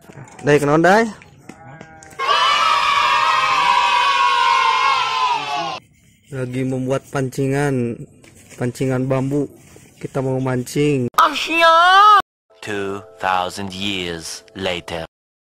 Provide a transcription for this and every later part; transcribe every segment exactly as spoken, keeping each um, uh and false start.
Đây cái nón đấy. Lagi membuat pancingan, pancingan bambu. Kita mau mancing. Two thousand years later.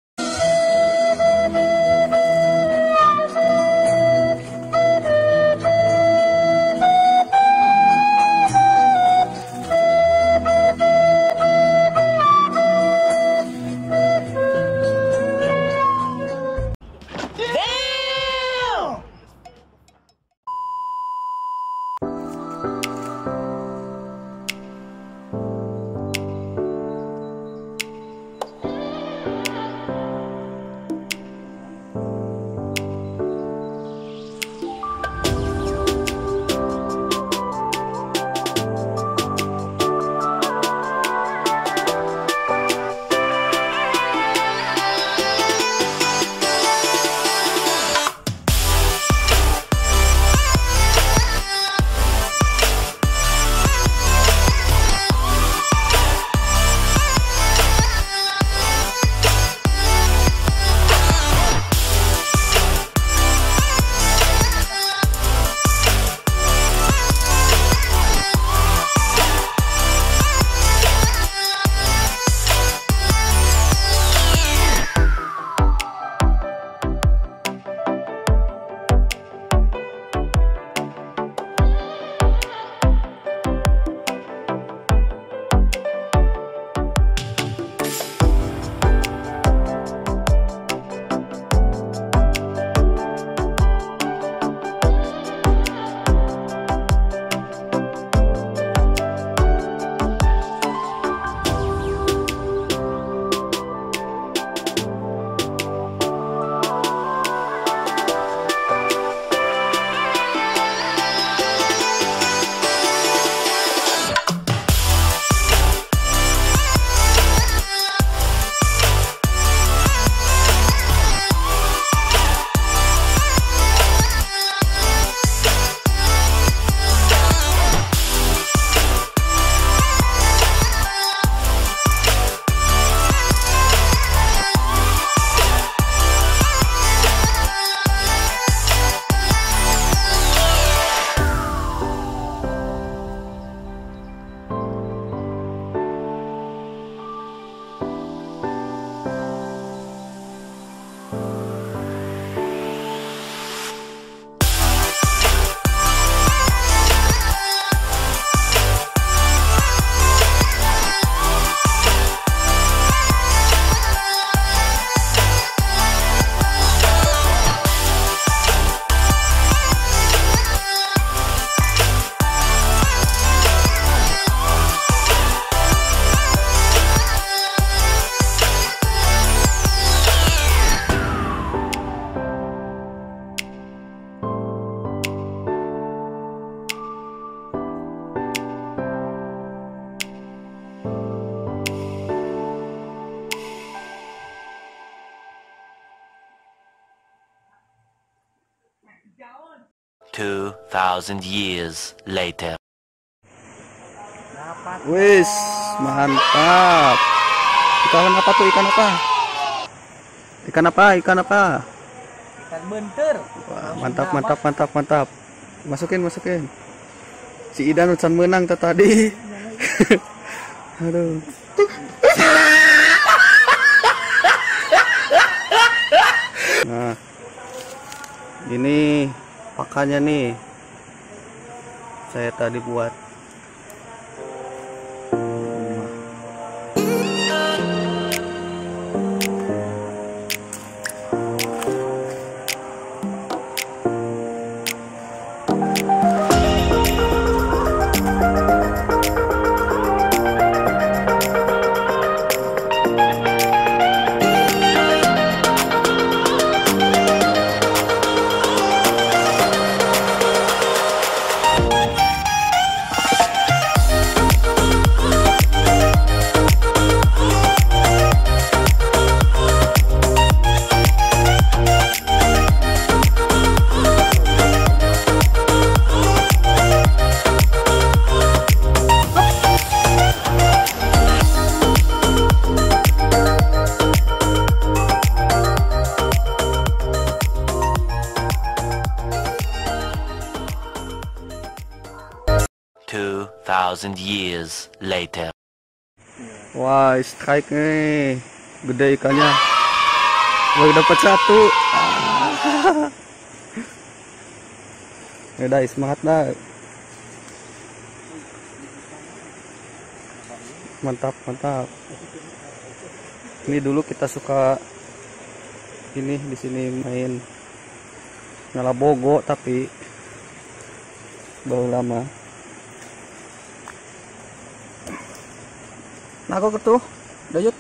Two thousand years later. Wis, mantap. Ikan apa tuh? Ikan apa? Ikan apa? Ikan apa? Ikan bentur. Wah, mantap, mantap, mantap, mantap. Masukin, masukin. Si Idan ucan menang tadi. Aduh. Nah, ini pakannya nih. Saya tadi buat. Two thousand years later. Wah, strike nih. Gede ikannya. Wah, dapat satu. Ah. Ya Dai, semangat Dai. Mantap, mantap. Ini dulu kita suka ini di sini main nyala bogo, tapi baru lama. Nah, kok tuh, Dayut.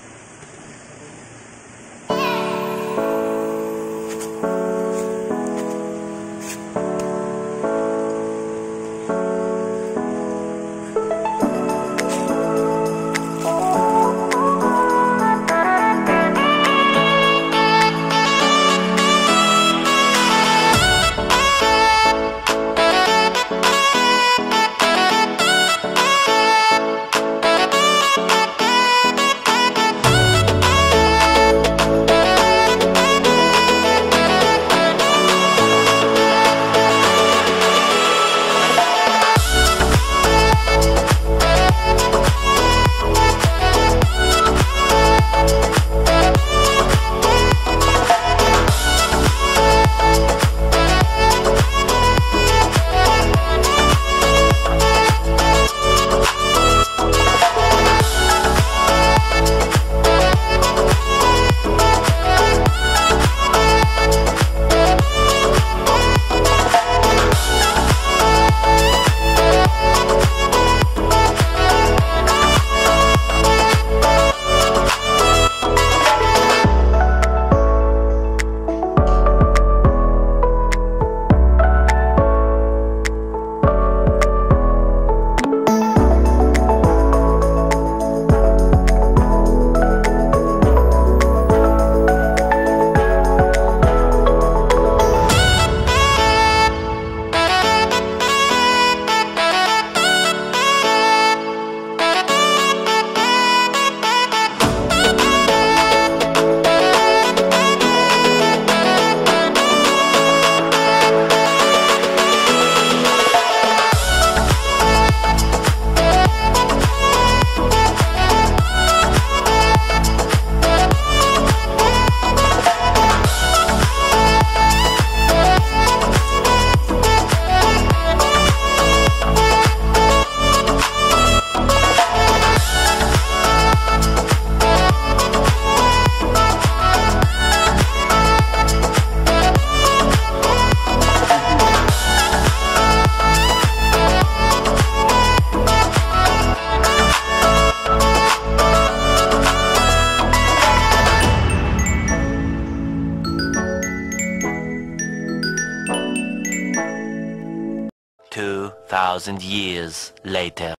Two thousand years later.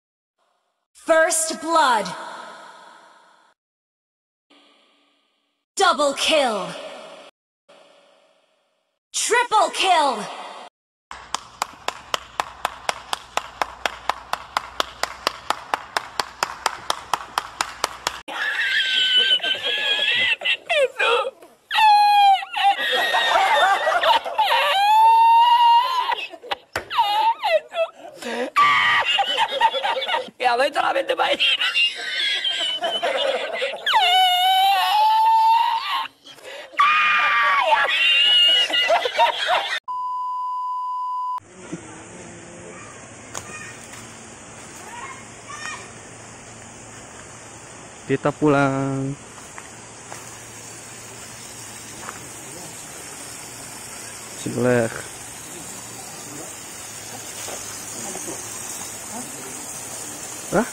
First blood. Double kill. Triple kill. Ya voy solamente para ir. Kita pulang. Sebelah. Hah?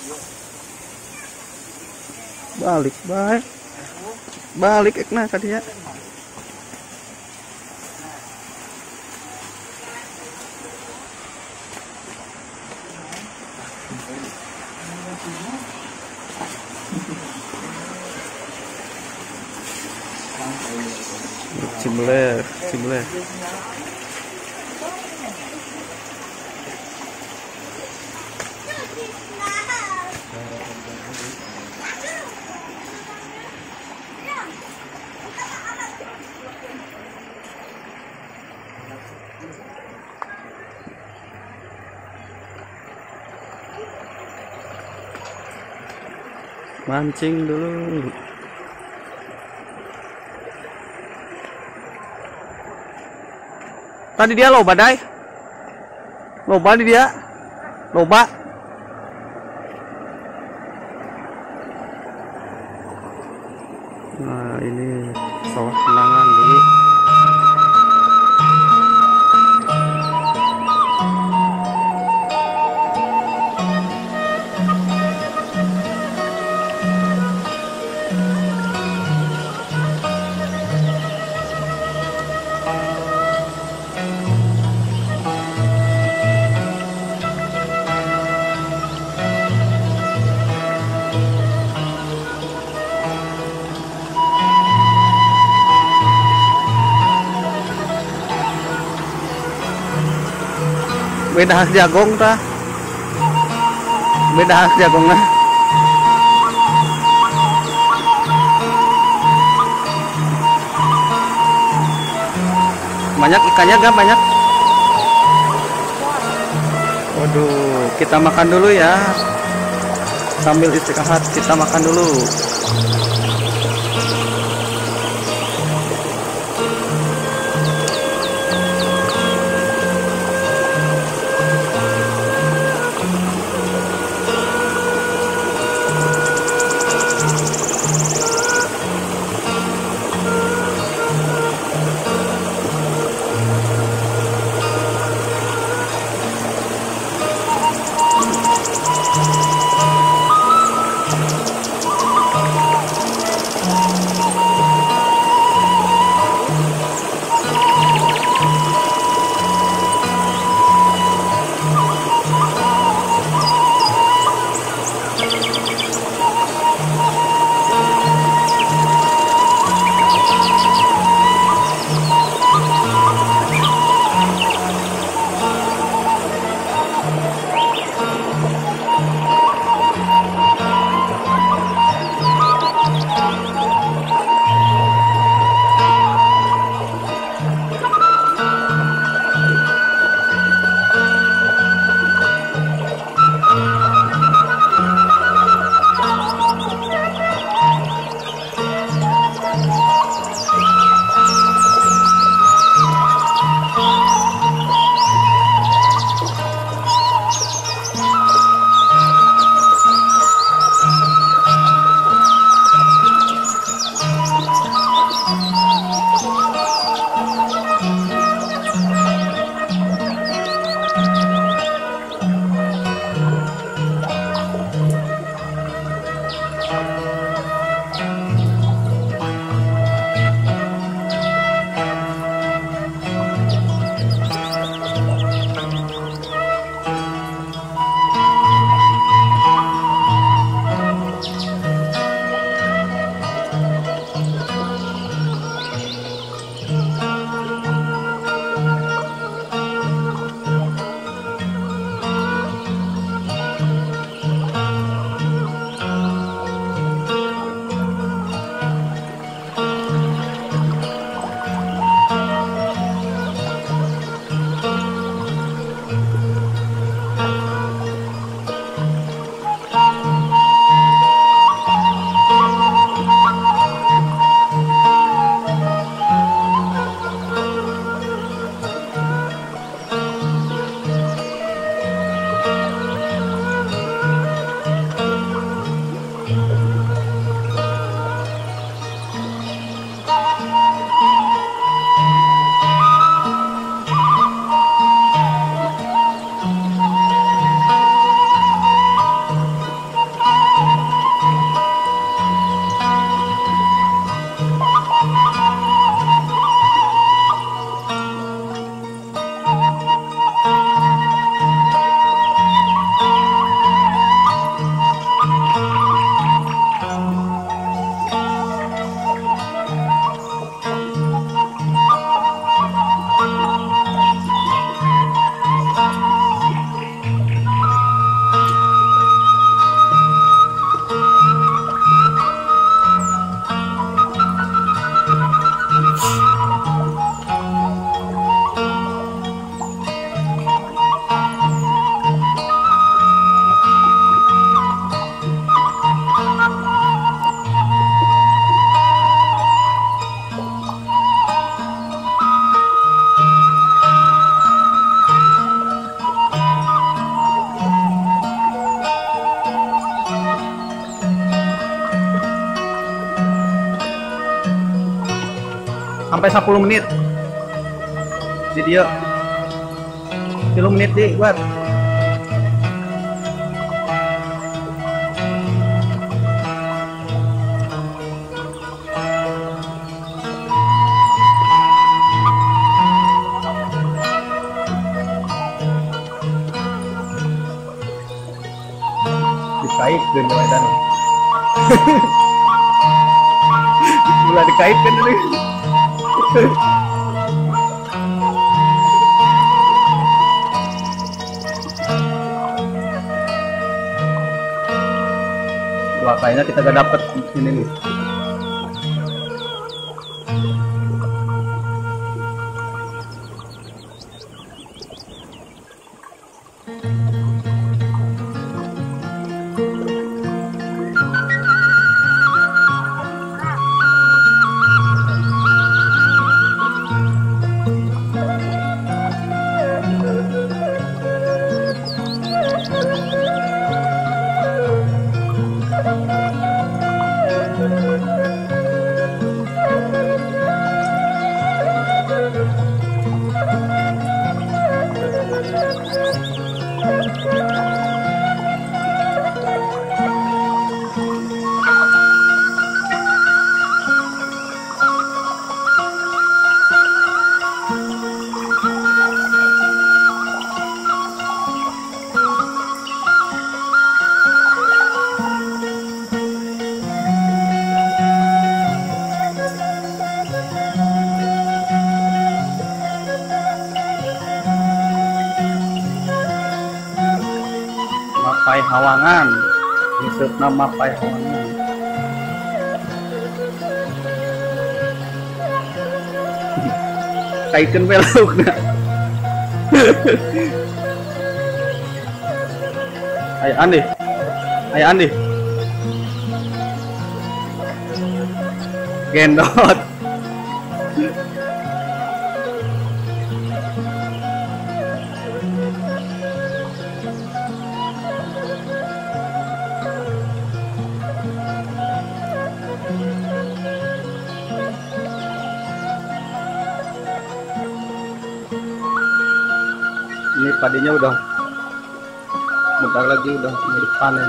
Balik, balik. Balik ekna kadinya. Cibeler, cibeler. Mancing dulu. Tadi dia loba, Dai. Loba di dia. Loba. Nah, ini sawah kenangan dulu. Beda khas jagong ta, beda khas jagongnya. Banyak ikannya gak banyak? Waduh, kita makan dulu ya. Sambil istirahat kita makan dulu. sampai sepuluh menit video sepuluh menit di buat dikaitkan dan mulai dikaitkan dulu. Wah, kayaknya kita gak dapet ini nih. Mapai Hawangan, disebut nama Mapai Hawangan. Kaitkan belok na. Ayo Andi, ayo Andi. Gendot. Ini padinya udah bentar lagi udah mau dipanen.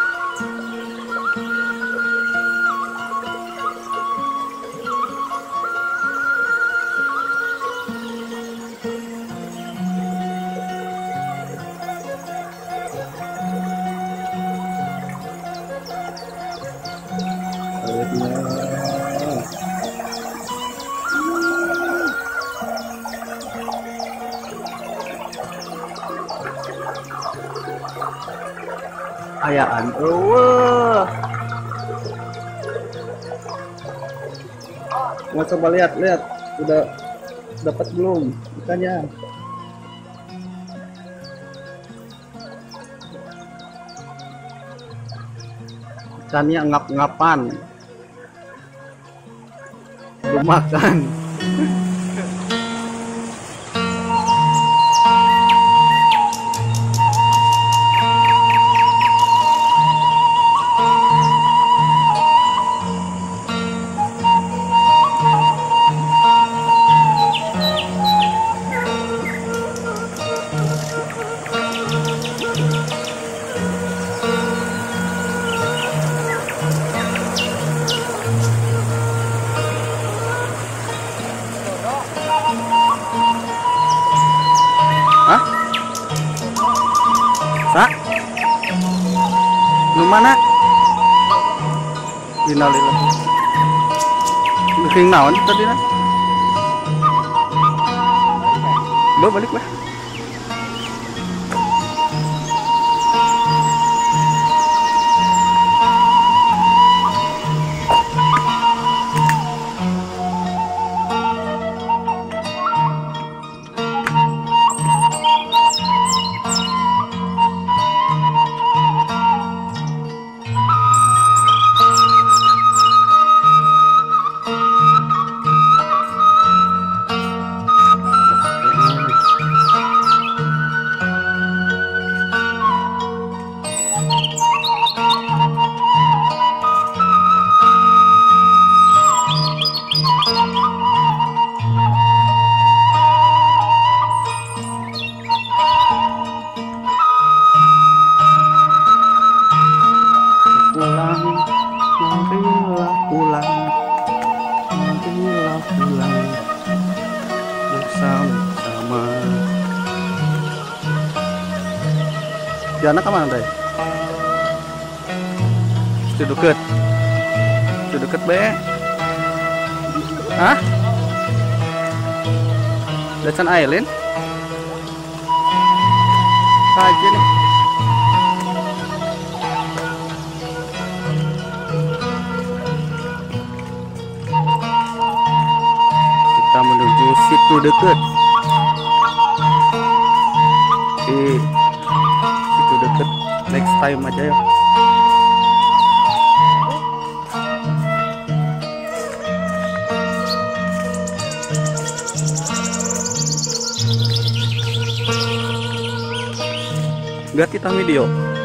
Ayaan, wah, mau coba lihat lihat udah dapat belum ikannya? Ikannya ngap-ngapan, belum makan. Hah? Sa? Lu mana? Innalillah. Bikin naon tadi na? Bawa balik lah. Jana ke mana deh? Itu deket. Itu deket be. Hah? Dacan Island? Kaji nih. Kita menuju situ deket. Oke, situ deket. Next time aja ya. Gak kita video.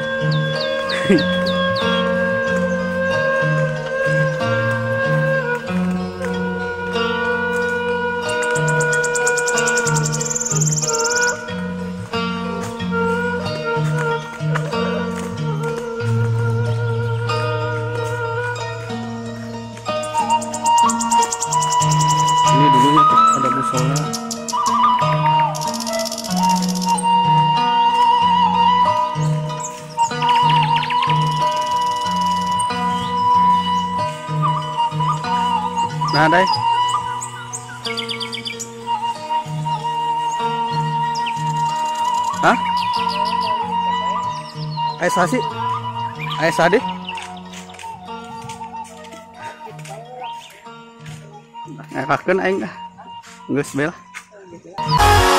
Ini dulunya ada musola. Nah, đây. Hah? Aisa sih? Aisa deh. Ngakakeun aing geus bel.